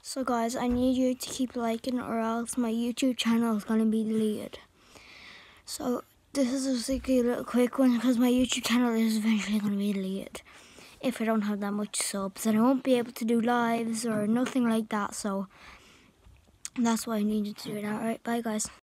So guys, I need you to keep liking or else my YouTube channel is going to be deleted. So this is basically a little quick one because my YouTube channel is eventually going to be deleted if I don't have that much subs, and I won't be able to do lives or nothing like that, so that's why I need you to do it. Alright, bye guys.